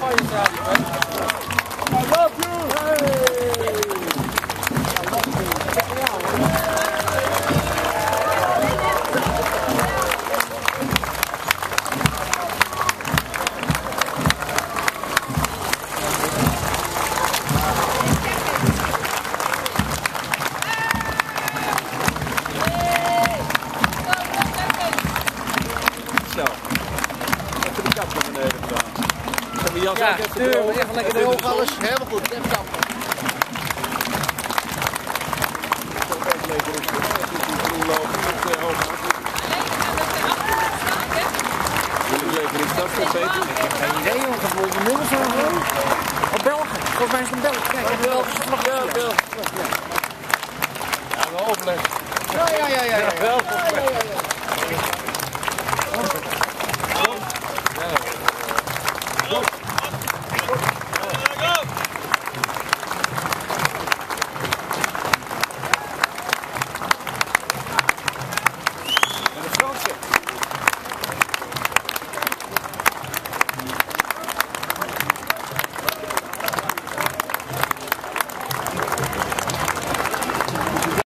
van je radio, hè? I love you! Hey! Zo. Even de kap naar beneden gedaan. Kan die jas ook even droog? Even lekker droog alles. Helemaal goed. Even kap. Geen idee, want het wordt een nummer van op Belgen. Volgens mij is het een Belg. Kijk, een Belgische vlag. Ja, Belgische vlag. Ja, een overleg. Ja.